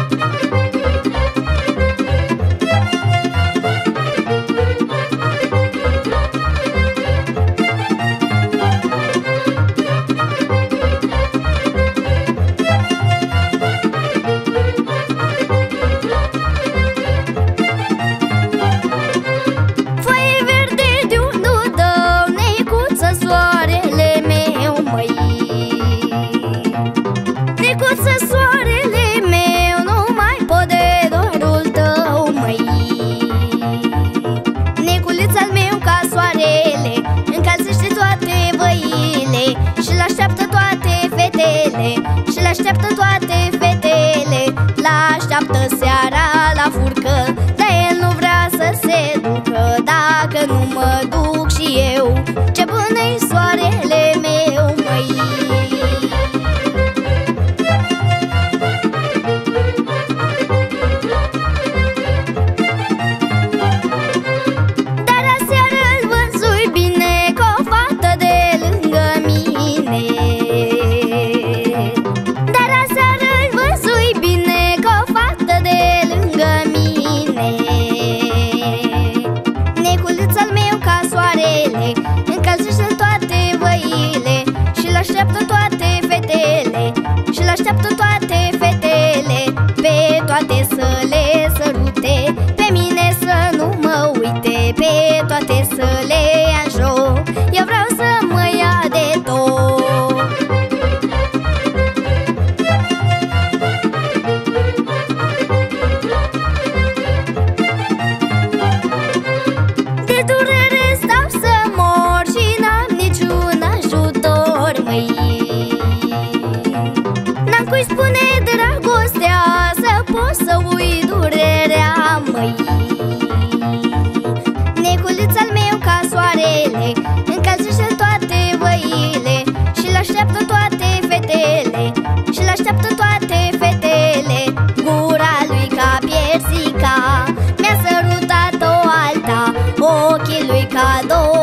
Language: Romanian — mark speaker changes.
Speaker 1: Și l-așteaptă toate fetele, l-așteaptă seara la furcă, dar el nu vrea să se ducă. Dacă nu mă duc și eu, ce bună-i soarele meu, măi. Dar aseară îl văzui bine cu o fată de lângă mine. Neculițul meu ca soarele încălzește toate văile și l-așteaptă toate fetele, și l-așteaptă toate fetele, pe toate să le sărute, pe mine să nu mă uite, pe toate să le ia în joc. Eu vreau să mă ia de tot. N-am cui spune dragostea, să pot să uit durerea, măi. Neculițul meu ca soarele încălzește toate văile și l-așteaptă toate fetele, și l-așteaptă toate fetele. Gura lui ca piersica, mi-a sărutat o alta, ochii lui ca două